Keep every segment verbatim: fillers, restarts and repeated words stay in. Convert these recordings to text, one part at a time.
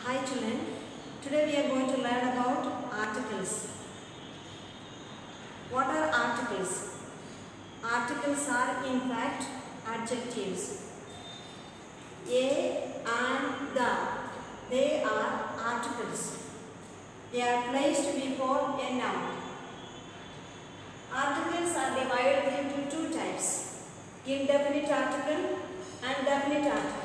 Hi children, today we are going to learn about articles. What are articles? Articles are in fact adjectives. A and the, they are articles. They are placed before a noun. Articles are divided into two types, indefinite article and definite article.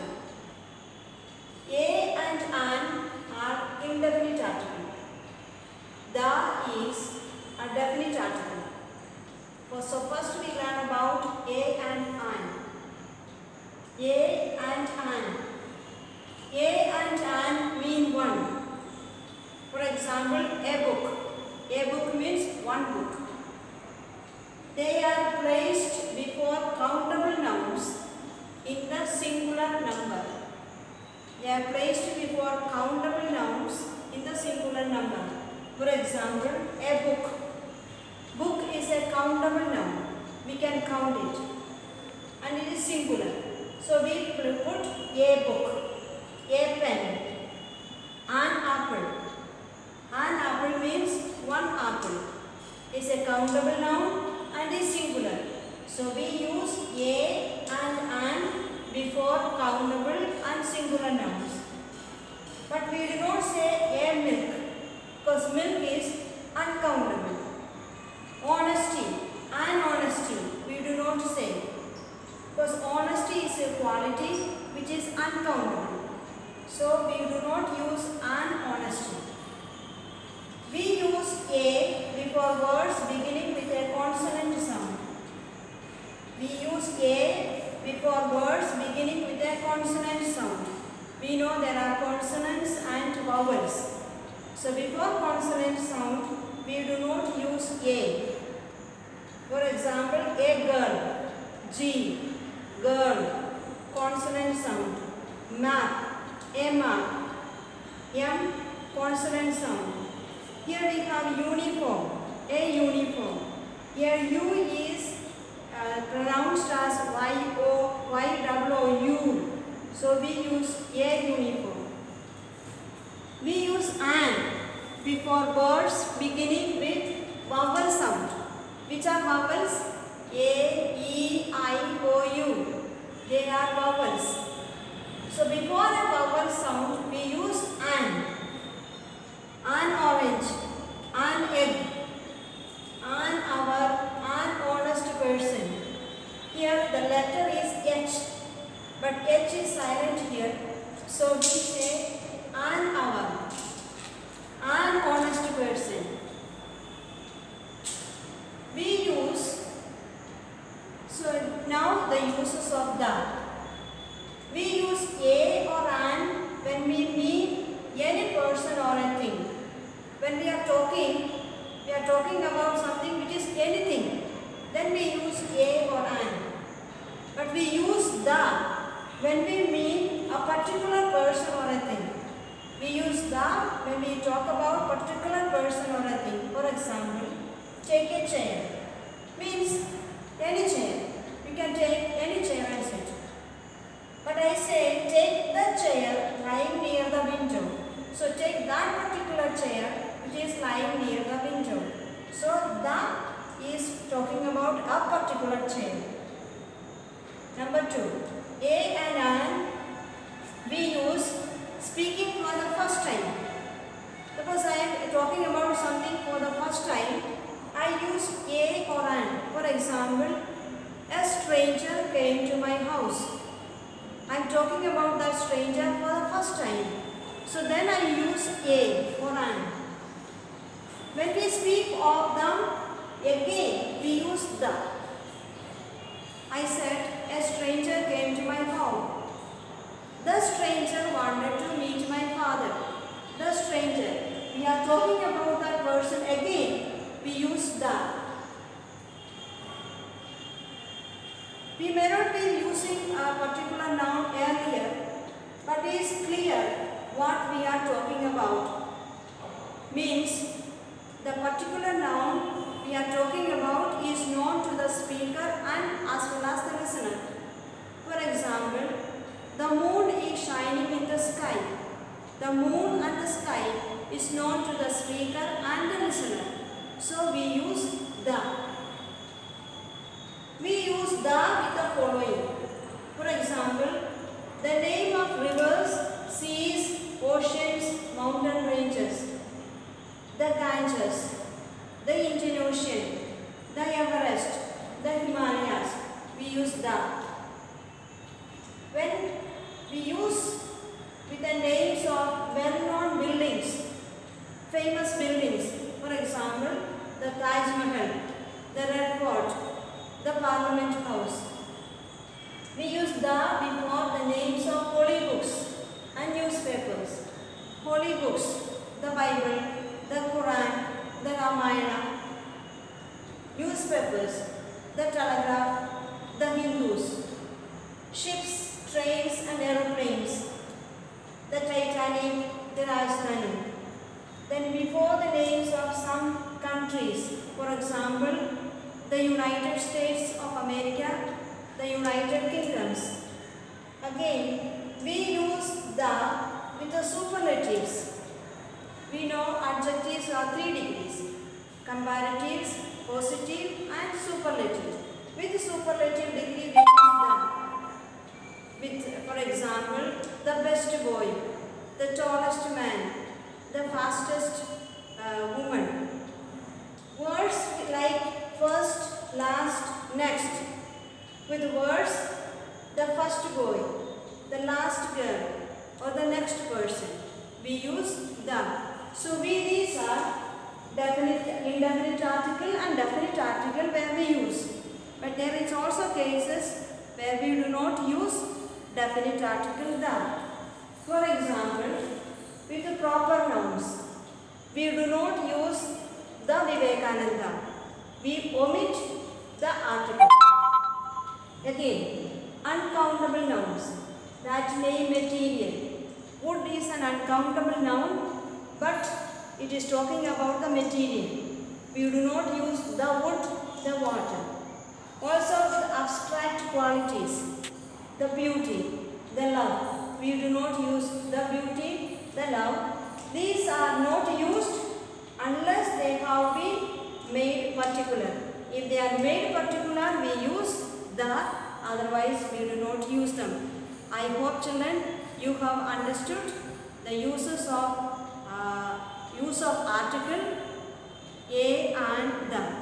A and an are indefinite article. The is a definite article. So first we learn about a and an. A and an. A and an mean one. For example, a book. A book means one book. They are placed before countable nouns in the singular number. They are placed before countable nouns in the singular number. For example, a book. Book is a countable noun. We can count it. And it is singular. So we put a book, a pen, an apple. An apple means one apple. It is a countable noun and is singular. So we use a and an before countable and singular nouns. But we do not say a milk because milk is uncountable. Honesty and honesty we do not say because honesty is a quality which is uncountable. So we do not use an honesty. We use a before words beginning with a consonant sound. We use a before words beginning with a consonant sound. We know there are consonants and vowels. So before consonant sound, we do not use a. For example, a girl, G, girl, consonant sound. Map, a map, M, consonant sound. Here we have uniform, a uniform. Here U is uh, pronounced as Y O, Y W O U. So we use a uniform. We use an before words beginning with vowel sound. Which are vowels? A, E, I, O, U. They are vowels. So before a vowel sound, we use an. An orange, an egg, an hour, an honest person. Here the letter is H, but H is silent here. So we say an hour, an honest person. We use, so now the uses of the. We use a or an when we mean any person or a thing. When we are talking, we are talking about something which is anything. Then we use a or an. But we use the when we mean a particular person or a thing. We use the when we talk about particular person or a thing. For example, take a chair. Means any chair. You can take any chair and sit. But I say take the chair lying near the window. So take that particular chair which is lying near the window. So the is talking about a particular chair. Number two, a and an we use speaking for the first time. Suppose I am talking about something for the first time, I use a or an. For example, a stranger came to my house. I am talking about that stranger for the first time. So then I use a or an. When we speak of them again, we use the. I said, a stranger came to my home. The stranger wanted to meet my father. The stranger. We are talking about that person again. We use the. We may not be using a particular noun earlier, but it is clear what we are talking about. Means the particular noun we are talking about is known to the speaker and as well as the listener. For example, the moon is shining in the sky. The the moon and the sky is known to the speaker and the listener. So we use the. We use the with the following. For example, the name of rivers, seas, oceans, mountain ranges, the Ganges, the Indian Ocean, the Everest, the Himalayas. We use the. When we use with the names of well-known buildings, famous buildings, for example, the Taj Mahal, the Red Fort, the Parliament House. We use the before the names of holy books and newspapers. Holy books, the Bible, the Quran, the Ramayana. Newspapers, the Telegraph, the Hindus. Ships, trains and aeroplanes, the Titanic, the Rajdhani. Then before the names of some countries, for example, the United States of America, the United Kingdoms. Again, we use the with the superlatives. We know adjectives are three degrees: comparatives, positive and superlative. With superlative degree, we use the. With, for example, the best boy, the tallest man, the fastest uh, woman. Words like first, last, next. With words, the first boy, the last girl, or the next person, we use the. So we these are definite, indefinite article and definite article where we use. But there is also cases where we do not use definite article the. For example, with the proper nouns, we do not use the Vivekananda. We omit the article. Again, uncountable nouns that name material. Wood is an uncountable noun, but it is talking about the material. We do not use the wood, the water. Also the abstract qualities, the beauty, the love. We do not use the beauty, the love. These are not used unless they have been made particular. If they are made particular, we use the, otherwise we do not use them. I hope children you have understood the uses of uh, use of article a and the.